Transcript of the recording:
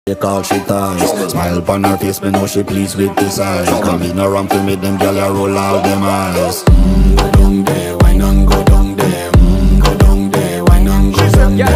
Take all she ties. Smile upon her face, me know she pleased with this eyes. Come in around to make them gyal a roll out them eyes.